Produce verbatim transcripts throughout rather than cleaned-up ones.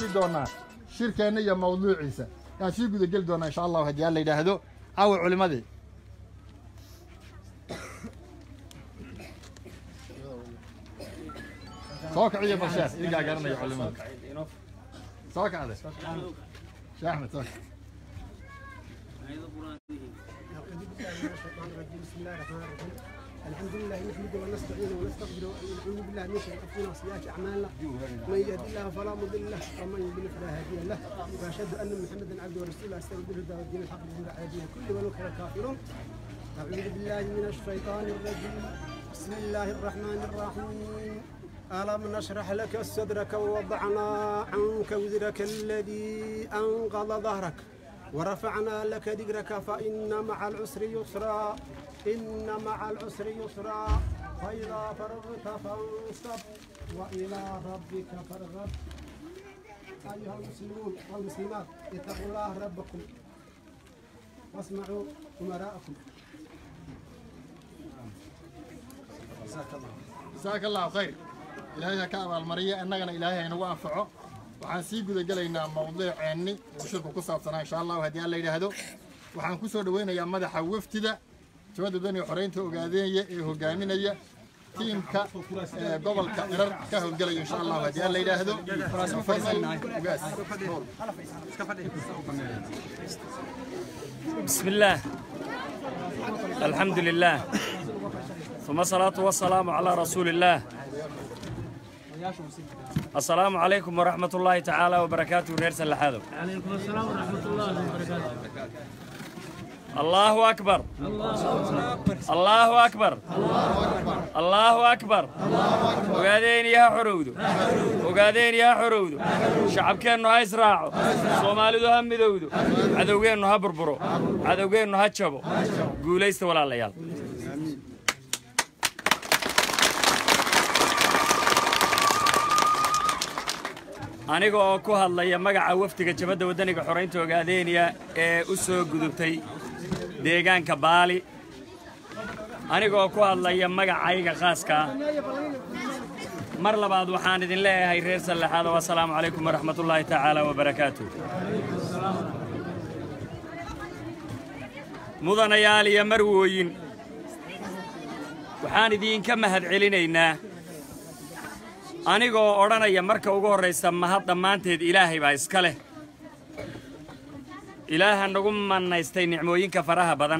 geli doonaa shirkeena iyo mawduuciisa yaan sii guda geli doonaa insha allah haddii alla yidhaahdo caawa culimadii soo kiciyo bashaar idinkaa garanaya culimada soo kacde sheekh axmed soo بسم الله الرحمن الرحيم الحمد لله نحمده ونستعينه ونستغفره ونعوذ بالله من شر انفسنا وسيئات اعمالنا من يهد الله فلا مضل له ومن يضلل فلا هادي له واشهد ان محمدا عبده ورسوله استغفر الهدى والدين الحق من عاديه كل من كفر كافرون اعوذ بالله من الشيطان الرجيم بسم الله الرحمن الرحيم ألم نشرح لك صدرك ووضعنا عنك وزرك الذي أنقض ظهرك ورفعنا لك ذكرك فإن مع العسر يسرا إن مع العسر يسرا فإذا فرغت فانصب وإلى ربك فارغب أيها المسلمون والمسلمات اتقوا الله ربكم واسمعوا أمراءكم. جزاك الله خير. إلهي كأبا المرية أننا إلهي نوع أنفعه waxaan sii guda galaynaa mawduuceeni oo shirku ku saabsanaa insha Allah hadii alla yiraahdo waxaan ku soo dhaweynayaa madaxa waftida jabada dani xoreynta ogaadeeya ee hogaaminaya tiimka gobolka Irar ka howlgalaya insha Allah hadii alla yiraahdo bismillah alhamdulillah ثم الصلاة والسلام على رسول الله. السلام عليكم ورحمة الله تعالى وبركاته. رير سلاحاد. عليكم السلام ورحمة الله وبركاته. الله أكبر. الله أكبر. الله أكبر. وقاعدين يا حرود. وقاعدين يا حرود. شعب كأنه هيسراعو. صومالي ده هم يدودو. عدوين إنه هبربرو. عدوين إنه هتشبو. قوليست ولا الليال. aniga oo ku hadlaya magaca waftiga jabada wadaniga xoreynta ogaadeeniya ee u soo gudubtay deegaanka Baali aniga oo ku hadlaya magacayga khaaska mar labaad waxaan idin leeyahay reer Salaxaad wa salaamu calaykum wa rahmatullahi ta'ala wa barakaatuh. mudanayaal iyo marwooyin waxaan idinka mahad celinaynaa anigoo odhanaya marka ugu horeysa mahad dhammaanteed ilaahay baa iska leh ilaaha nagu manaystay nicmooyinka faraha badan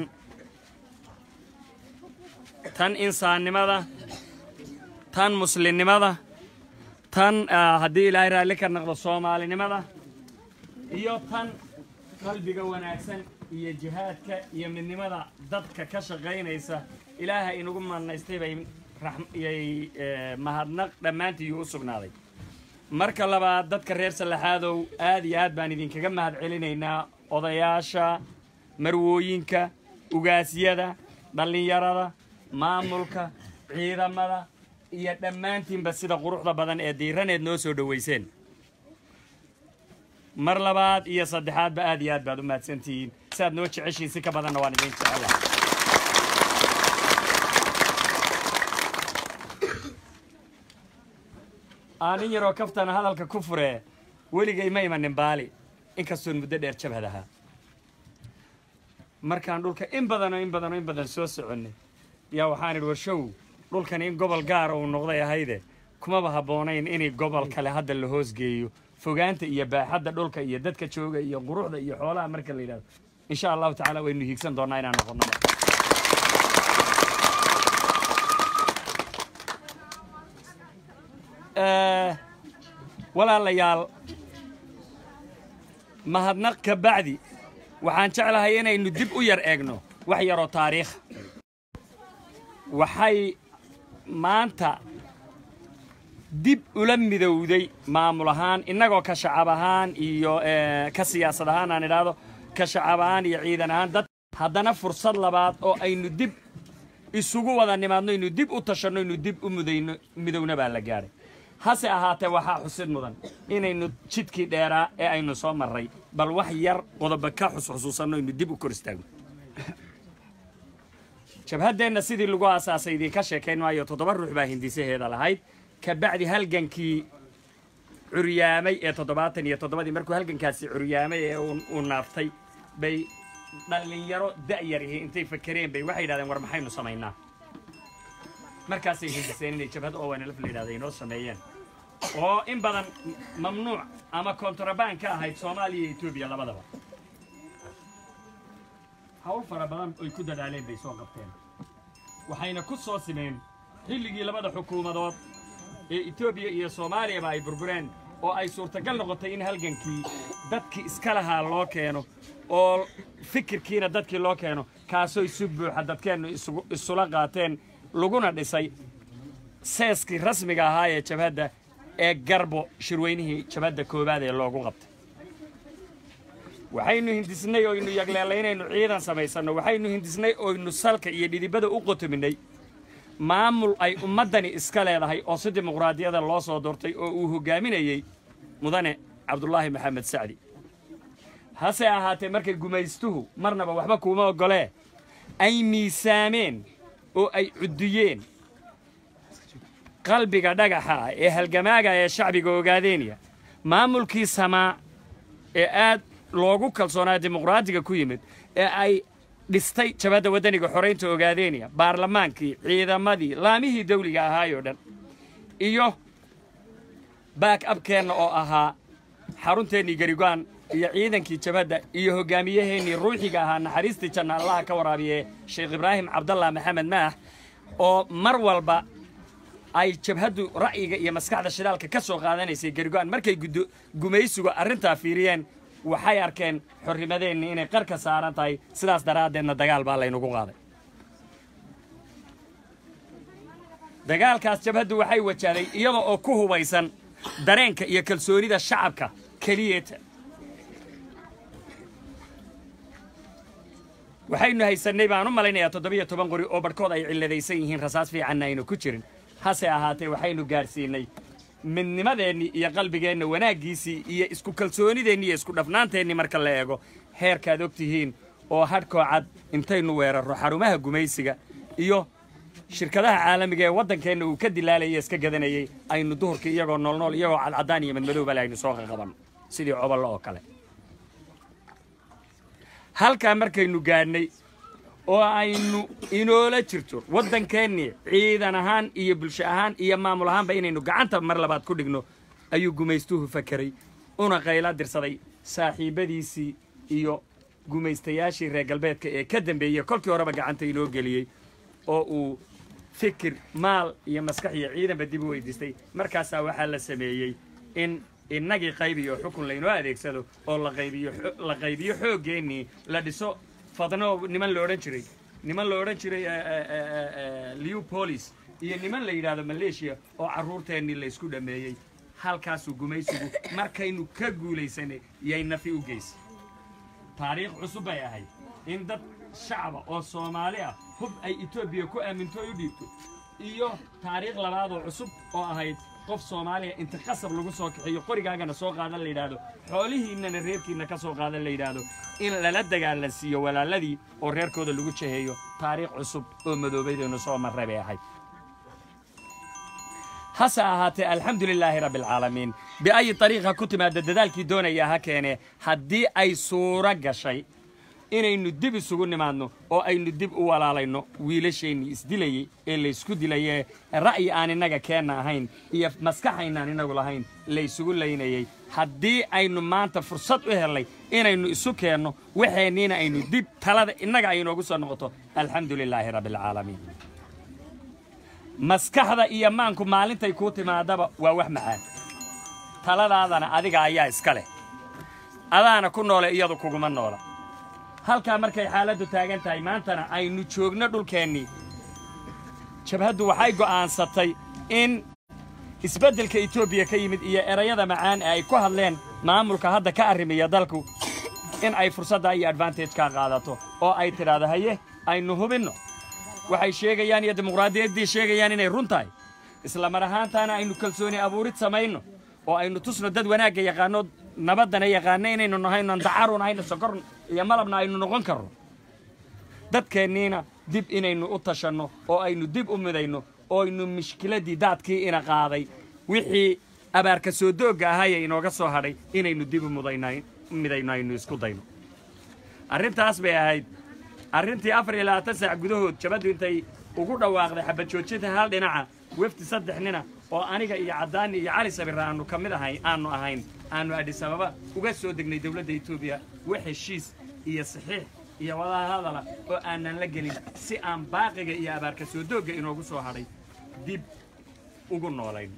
tan insaannimada tan muslimnimada tan haddii ilaahay raalli ka noqdo soomaalinimada iyo tan qalbiga wanaagsan iyo jihaadka iyo midnimada dadka ka shaqaynaysa ilaaha inagu manaystay bay يي مهدنق دمانتي يوسف نادي مركا لبا دادك رير سلاحادو آدي آد بان إذين كغم مهد علينينا odayaasha marwooyinka ugaasiyada dhalinyarada maamulka ciidamada iyo dhammaantiinba sida quruxda badan ee diiraneed noo soo dhaweyseen mar labaad iyo saddexaad ba aad iyo aad baad u mahadsantihiin saad noo jeceshiin si ka badanna waan idin jecelahay aanin yaroo kaftana hadalka ku furee weligay ma imanin Baali inkastoo muddo dheer jabhadaha markaan dhulka in badan in badan in badan soo soconay yaa waxaan idhi warshow dhulkan in gobol gaar uu noqday ahayde kuma haboonayn in gobol kale hadda la hoos geeyo fogaanta iyo baaxadda dhulka iyo dadka jooga iyo quruxda iyo xoolaha marka la yiraahdo insha Allah ta'ala waynu hiigsan doonaa inaan noqono ee walaalayaal mahadnaq ka bacdi waxaan jeclahay inaynu dib u yar eegno wax yar oo taariikh waxay maanta dib ula midowday maamul ahaan inagoo ka shacab ahaan iyo ka siyaasad ahaan aan idhaahdo ka shacab ahaan iyo ciidan ahaan dad haddana fursad labaad oo aynu dib isugu wada nimaadno inuu dib u tashanno inuu dib u mudayno midowna baa la gaaray hase ahaatee waxaa xusid mudan inaynu jidkii dheeraa ee aynu soo marray bal wax yar qodobo ka xusuusanno inuu dib u kor istaagno jabhadeenna sidii lagu aasaasay idinka sheekayn maayo toddoba ruux baa hindisaheeda lahayd ka bacdi halgankii curyaamay ee toddobaatan iyo toddobadii markuu halgankaasi curyaamay ee uu naaftay bay dhalinyaro da'yarihii intay fakereen bay waxay yidhahdeen war maxaynu samaynaa markaasay hindiseen inay jabhad Onlf la yidhahdo inoo sameeyeen oo in badan mamnuuc ama kontrabaan ka ahayd Soomaaliya iyo Itoobiya labadaba hawl fara badan oo ku dadaaleen bay soo qabteen waxayna ku soo simeen xilligii labada xukuumadood ee Itoobiya iyo Soomaaliya ay burbureen oo ay suurtagal noqotay in halgankii dadkii iska lahaa loo keeno oo fikirkiina dadkii loo keeno kaasoo isu buuxa dadkeenu isula qaateen laguna dhisay seeskii rasmiga ahaa ee jabhadda ee garbo shirweynihii jabhadda koowaad ee loogu qabtay waxaynu hindisnay oo inu yagleelaynaynu ciidan samaysanno waxaynu hindisnay oo inu salka iyo dhidibada u qotominay maamul ay ummadani iska leedahay oo si dimuqraadiyada loo soo doortay oo uu hogaaminayay mudane cabdullaahi maxamed sacdi hase ahaatee markay gumaystuhu marnaba waxba kuuma ogolee ay miisaameen oo ay cudiyeen qalbiga dhagaxa ee halgamaaga ee shacbiga ogaadeeniya maamulkii samaa ee aad loogu kalsoonaa dimuqraadiga ku yimid ee ay dhistay jabhadda wadaniga xoreynta ogaadeeniya baarlamaankii ciidamadii laamihii dawliga ahaayoo dhan iyo back upkeenna oo ahaa xarunteennii garigo'an iyo ciidankii jabhadda iyo hogaamiyaheennii ruuxiga ahaa naxariistii janna allaha ka waraabiye sheekh ibraahim cabdallah maxamed maax oo mar walba ay jabhaddu ra'yiga iyo maskaxda shidaalka ka soo qaadanaysay garigo'an markay gumaysigu arrintaa fiiriyeen waxay arkeen xorrimadeenni inay qarka saaran tahay sidaas daraaddeedna dagaal baa laynagu qaaday dagaalkaas jabhaddu waxay wajahday iyada oo ku hubaysan dareenka iyo kalsoonida shacabka keliyeeta waxaynu haysannay baan u malaynayaa toddobiyo toban qori oo barhkood ay cilladaysan yihiin rasaas fiicanna aynu ku jirin hase ahaatee waxaynu gaadhsiinay midnimadeennii iyo qalbigeenna wanaaggiisii iyo isku kalsoonideenni iyo isku dhafnaanteennii marka la eego heerkaad og tihiin oo hadhkoo cad intaynu weerarro xarumaha gumaysiga iyo shirkadaha caalamiga ee waddankeenna uu ka dilaalayay iska gadanayay aynu duhurkii iyagoo noolnool iyagoo cadcaddaan iyo madmadowbale aynu soo qaqabanno sidii coballo oo kale halkaa markaynu gaadhnay oo aynu inoola jirto waddankeennii ciidan ahaan iyo bulsho ahaan iyo maamul ahaanba inaynu gacanta mar labaad ku dhigno ayuu gumaystuhu fakeray una qayla dirsaday saaxiibbadiisii iyo gumaystayaashii reer galbeedka ee ka dambeeyey kolkii horeba gacanta inoo geliyey oo uu fikir maal iyo maskax iyo ciidanba dib u weydiistay markaasaa waxaa la sameeyey in innagii qaybiyo xukun laynoo adeegsado oo la qaybiyo la qaybiyo xooggeenii la dhiso fadno niman la odhan jiray niman la odhan jiray leopolis iyo niman la yidhaahdo maleeshiya oo carruurteennii laysku dhammeeyey halkaasuu gumaysigu markaynu ka guulaysanay yay nafi u geysay taariikh cusub bay ahayd in dad shacaba oo Soomaali ah hub ay Itoobiya ku aaminto u dhiibto iyo taariikh labaad oo cusub oo ahayd qof Soomaaliya inta qasab lagu soo kixiyo qorigaagana soo qaadan la yiraahdo xoolihiinna reerkiina ka soo qaadan la yiraahdo in lala dagaalansiyo walaaladii oo reerkooda lagu jeheeyo taariikh cusub oo madoobaydeenu soo maray bay ahayd hasa ahaatee alxamdulilaahi rabbil caalamiin biay طariiqa ku timaada dadaalkii doonaya ha keene haddii ay suura gashay inaynu dib isugu nimaadno oo aynu dib u walaalayno wiilasheenii isdilayay ee la isku dilayay ra'yi aan inaga keenna ahayn iyo maskaxaynaan inagu lahayn la isugu laynayay haddii aynu maanta fursad u helay inaynu isu keenno waxeenniina aynu dib talada inaga ay inoogu soo noqoto alxamdulilaahi rabbil caalamiin maskaxda iyo maanku maalintay kuu timaadaba waa wax macaan taladaadana adiga ayaa iska leh adaana ku noole iyadu kuguma noola halkaa markay xaaladdu taagan tahay maantana aynu joogno dhulkeennii jabhaddu waxay go'aansatay in isbeddelka Itoobiya ka yimid iyo erayada macaan ee ay ku hadleen maamulka hadda ka arrimiya dalku in ay fursadda iyo advantage ka qaadato oo ay tiraahdo haye aynu hubinno waxay sheegayaan iyo dimuqraadiyaddii sheegayaan inay run tahay isla mar ahaantaana aynu kalsooni abuurid samayno oo aynu tusno dad wanaagga yaqaano nabadana yaqaano inaynu nahayno dacarun aynu sokor iyo malabna aynu noqon karno dadkeenniina dib inaynu u tashanno oo aynu dib u midayno oo aynu mishkiladii daadkii ina qaaday wixii abaarka soo doogga ahaya inooga soo hadhay inaynu dib u mudaynayn midayno aynu isku dayno arrintaas bay ahayd arrintii afar iyo labaatan saac gudahood jabaddu intay ugu dhawaaqday xabad joojinta hal dhinaca wafdi saddex nina oo aniga iyo caddaani iyo cali sabir aanu ka mid ahayn aanu ahayn aanu Addis Ababa uga soo degnay dawladda Itoobiya wax heshiis iyo saxiix iyo wada hadala oo aanan la gelin si aan baaqiga iyo abaarka soo doogga inoogu soo hadhay dib ugu noolayn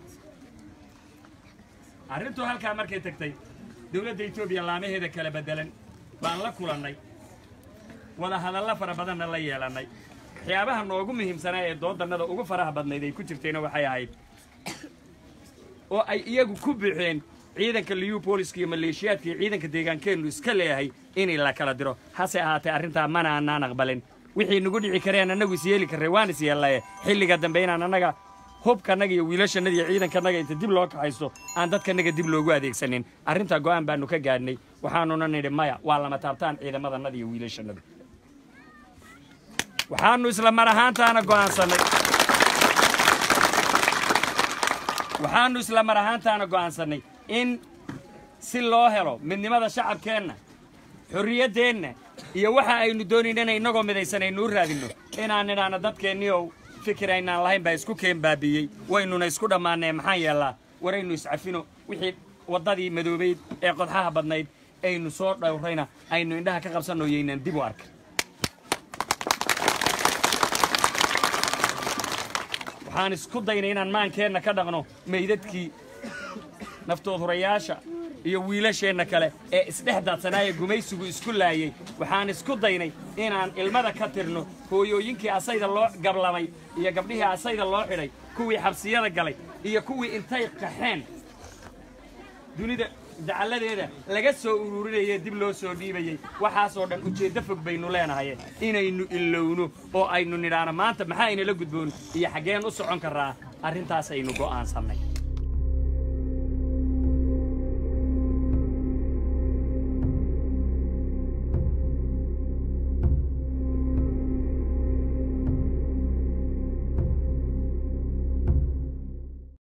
arrintu halka markay tagtay dawladda Itoobiya laamaheeda kala bedelan baan la kulannay wada hadalla fara badan la yeelanay waxyaabaha noogu muhiimsanaa ee doodannada ugu faraha badnayd ay ku jirtayna waxay ahayd oo ay iyagu ku bixeen ciidanka liyu booliska iyo maleeshiyaadka iyo ciidanka deegaankeennu iska leeyahay in la kala diro hase ahaatee arrintaa mana aanaan aqbalin wixii nagu dhici kareen annagu is yeeli karray waan is yeellay xilliga dambe inaan annaga hubkanaga iyo wiilashanaga iyo ciidankanaga inta dib loo kaxaysto aan dadkanaga dib loogu adeegsanin arrintaa go'aan baanu ka gaadhnay waxaanuna nidhi maya waa lama taabtaan ciidamadannada iyo wiilashanada waxaanu isla mar ahaantaana go'aansanay waxaanu isla mar ahaantaana go'aansanay in si loo helo midnimada shacabkeenna xorriyaddeenna iyo waxa aynu doonaynana inagoo midaysanaynu u raadinno inaan idhaana dadkeenniyow fikir aynaan lahayn baa isku keen baabiyey waynuna isku dhammaanee maxaan yeellaa waraynu iscafino wixii waddadii madoobayd ee qodxaha badnayd aynu soo dhowrayna aynu indhaha ka qabsanno yaynaan dib u arka waxaan isku daynay inaan maankeenna ka dhaqno meydadkii naftood hurayaasha iyo wiilasheenna kale ee isdhex daadsanaaya gumaysigu isku laayay waxaan isku daynay inaan ilmada ka tirno hooyooyinkii asayda loo gablamay iyo gabdhihii asayda loo xidhay kuwii xabsiyada galay iyo kuwii intay qaxeen dunida dacalladeeda laga soo ururinayay dib loo soo dhiibayay waxaasoo dhan ujeeddo fog baynu leenahay inaynu ilowno oo aynu nidhaano maanta maxaa inala gudboon iyo xaggeen u socon karraa arrintaas aynu go'aansannay